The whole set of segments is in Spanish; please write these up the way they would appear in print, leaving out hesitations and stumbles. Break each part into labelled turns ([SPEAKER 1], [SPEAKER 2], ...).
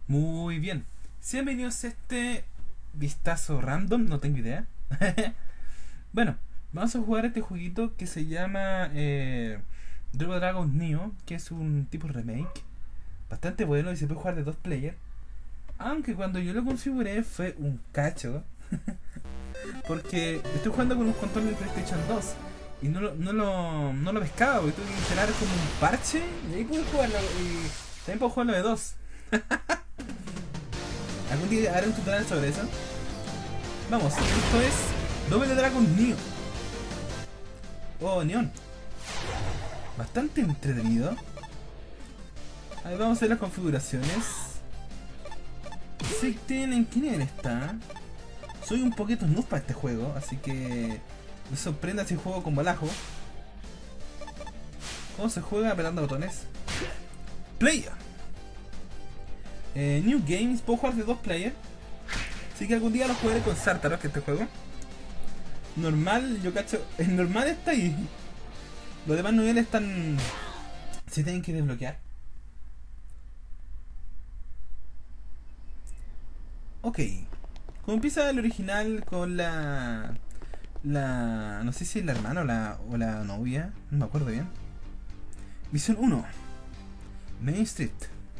[SPEAKER 1] Muy bien. Bienvenidos a este vistazo random, no tengo idea. Bueno, vamos a jugar este jueguito que se llama Double Dragon Neo, que es un tipo remake. Bastante bueno y se puede jugar de dos players. Aunque cuando yo lo configuré fue un cacho. Porque estoy jugando con un control de PlayStation 2 y no lo pescaba, porque tuve que instalar como un parche y ahí pude jugarlo. Y también puedo jugarlo de dos. Algún día haré un tutorial sobre eso. Vamos, esto es Double Dragon Neo. Oh, Neon. Bastante entretenido. A ver, vamos a ver las configuraciones. Si tienen, ¿qué nivel está? Soy un poquito noob para este juego, así que me sorprenda si juego con balajo. ¿Cómo se juega? Apretando botones. Player. New Games, puedo jugar de dos players. Así que algún día lo jugaré con Sartaros, que este juego. Normal, yo cacho. El normal está ahí. Los demás niveles están. Se tienen que desbloquear. Ok. Como empieza el original con no sé si es la hermana o la novia. No me acuerdo bien. Misión 1. Main Street.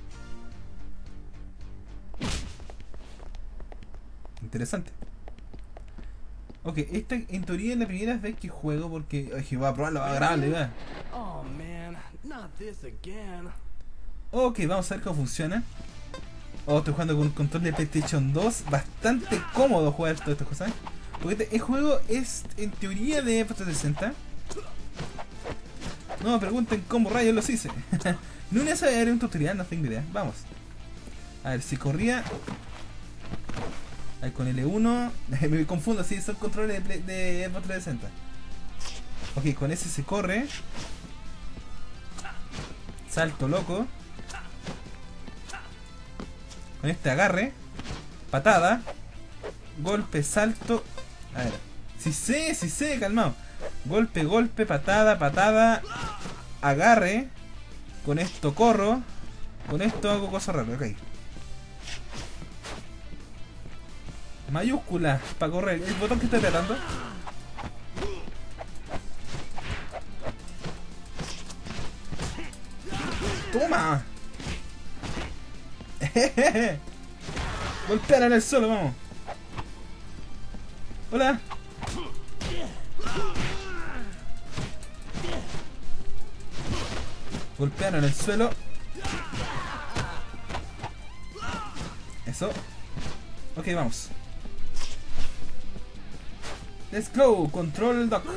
[SPEAKER 1] Interesante. Ok, esta en teoría es la primera vez que juego porque ay, voy a probarlo, va a grabarle, va.
[SPEAKER 2] Oh man, not this again.
[SPEAKER 1] Ok, vamos a ver cómo funciona. Oh, estoy jugando con un control de PlayStation 2. Bastante cómodo jugar todas estas cosas. Porque el juego es en teoría de Xbox 360. No me pregunten cómo rayos los hice. No me haré un tutorial, no tengo idea. Vamos. A ver, si corría. Ahí con L1. Me confundo, sí, son controles de Xbox 360. Ok, con ese se corre. Salto loco. Con este agarre. Patada. Golpe, salto. A ver. Si sé, calmado. Golpe, golpe, patada, patada. Agarre. Con esto corro. Con esto hago cosas raras, ok. Mayúscula para correr. El botón que estoy tratando. ¡Toma! Golpear en el suelo, vamos. Hola. Golpear en el suelo. Eso. Ok, vamos. Let's go. Control dock.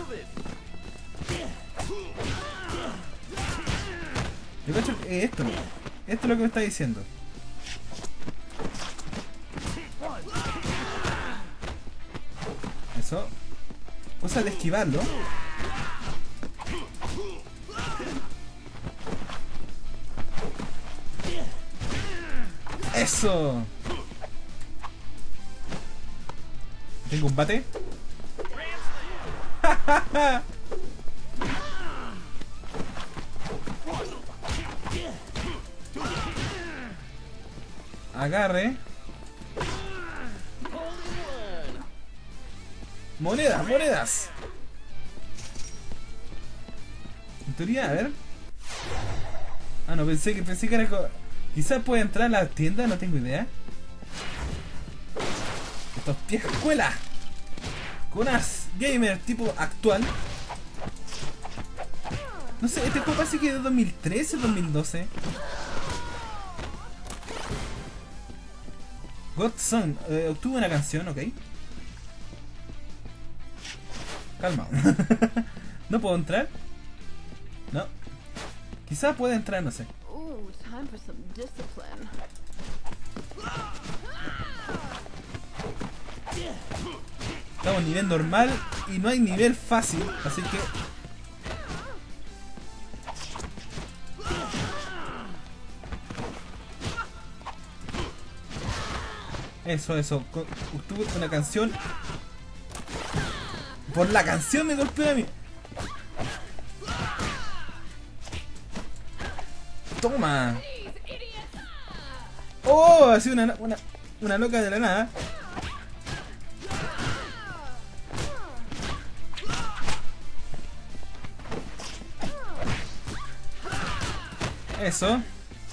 [SPEAKER 1] Yo cacho esto, ¿no? Esto es lo que me está diciendo. Eso. Cosa de esquivarlo. Eso. Tengo un bate. Agarre. Monedas, monedas. En teoría, a ver. Ah, no, pensé que era quizás puede entrar a la tienda, no tengo idea. Estos vieja escuela. Con unas gamer tipo actual. No sé, este juego parece que es de 2013 o 2012. Godson, obtuvo una canción, ok. Calma. ¿No puedo entrar? No. Quizás pueda entrar, no sé.
[SPEAKER 3] Ooh, time for some discipline.
[SPEAKER 1] Estamos en nivel normal y no hay nivel fácil, así que... Eso. Obtuve una canción. Por la canción me golpeó a mí. Toma. ¡Oh! Así una loca de la nada. Eso.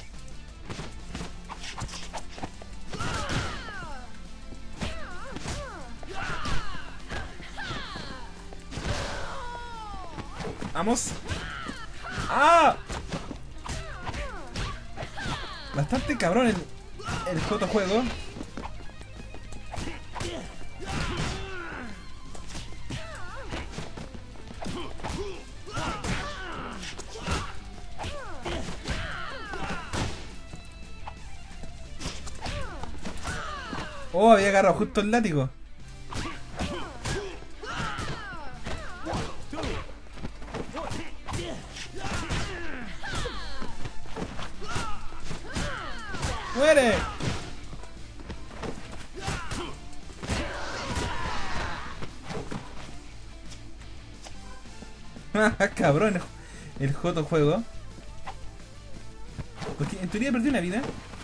[SPEAKER 1] Vamos. ¡Ah! Bastante cabrón el juego. Oh, había agarrado justo el látigo. ¡Muere! Cabrón, el joto juego. Porque en teoría perdí una vida.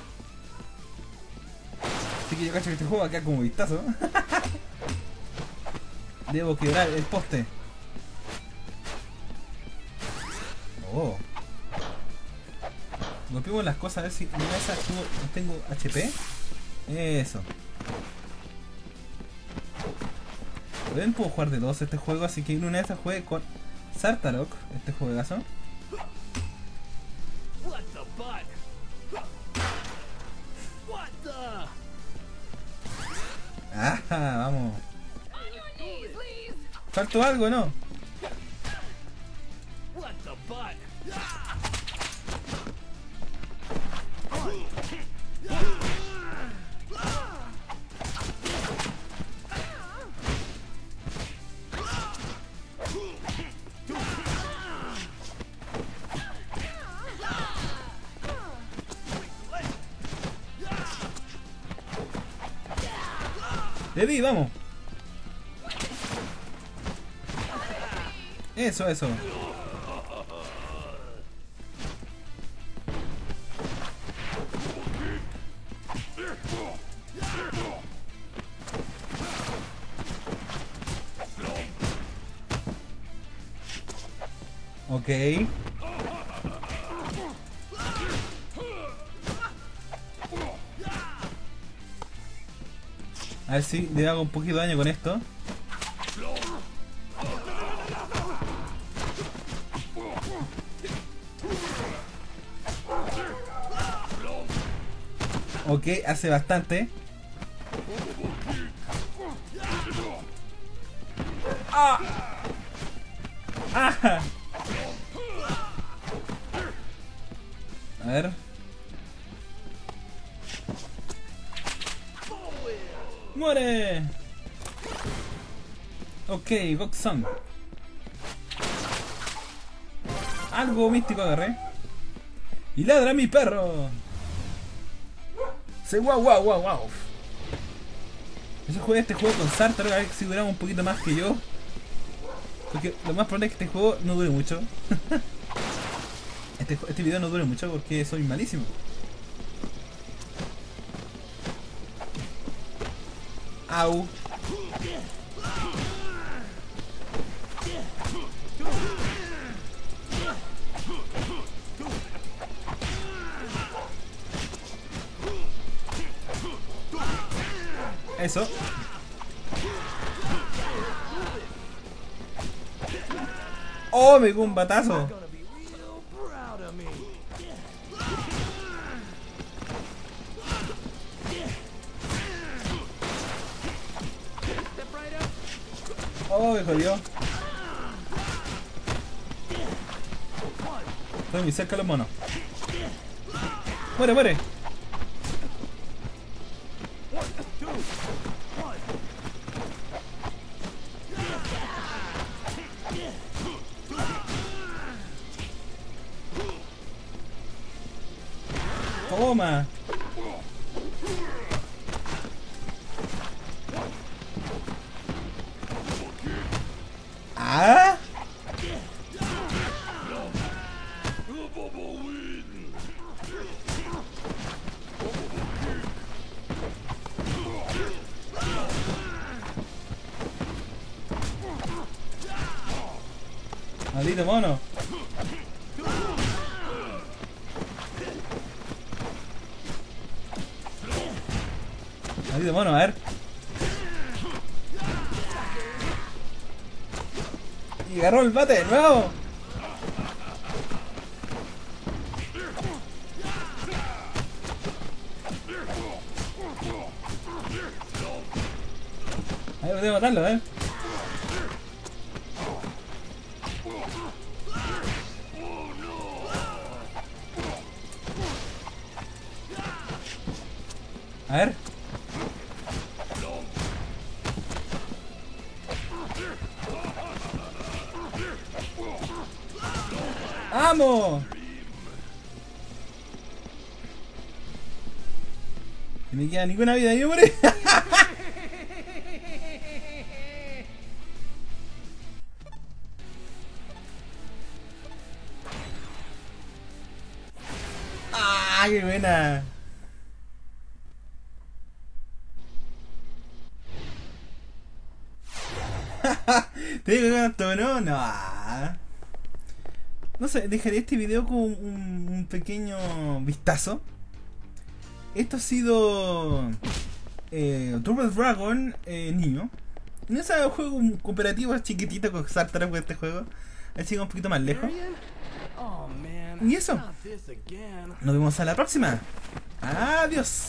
[SPEAKER 1] Así que yo cacho que este juego acá como vistazo. Debo quebrar el poste. Oh. Golpeemos las cosas a ver si en una de esas tengo HP. Eso. Ven, puedo jugar de dos este juego, así que en una de esas juegue con Sartarok, este juegazo.
[SPEAKER 2] What the butt? What the?
[SPEAKER 1] Ajá, vamos.
[SPEAKER 3] On your knees, please.
[SPEAKER 1] ¿Faltó algo, no?
[SPEAKER 2] What the butt?
[SPEAKER 1] Le di, vamos. Eso, eso. Ok. A ver si le hago un poquito de daño con esto. Ok, hace bastante. ¡Ah! ¡Ah! A ver. ¡Muere! Ok, Goxon. Algo místico agarré. ¡Y ladra mi perro! Se guau guau guau guau. Yo jugué este juego con Sartar, a ver si duraba un poquito más que yo. Porque lo más probable es que este juego no dure mucho. Este video no dure mucho porque soy malísimo. Au. Eso. Oh, me dio un batazo.
[SPEAKER 2] Gonna be real proud of me. Step right up.
[SPEAKER 1] Oh, me jodió. Estoy muy cerca de los monos. Muere, muere. Toma. Ah. Maldito mono. Maldito mono, a ver. Y agarró el bate de nuevo. Ahí lo tengo que matarlo, A ver. ¡Vamos! No me queda ninguna vida, yo morí. ¡Ah, qué buena! ¿Te digo cuánto, no? No. No sé, dejaré este video con un pequeño vistazo. Esto ha sido Double Dragon Neo. No es un juego cooperativo chiquitito con saltar por este juego. Así que un poquito más lejos.
[SPEAKER 2] Oh man.
[SPEAKER 1] Y eso.
[SPEAKER 2] Not this again.
[SPEAKER 1] Nos vemos a la próxima. Adiós.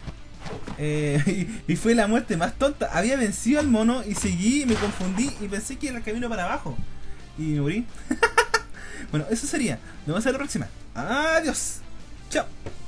[SPEAKER 1] Y fue la muerte más tonta. Había vencido al mono y seguí, me confundí y pensé que era el camino para abajo. Y me morí. Bueno, eso sería. Nos vemos a la próxima. Adiós. Chao.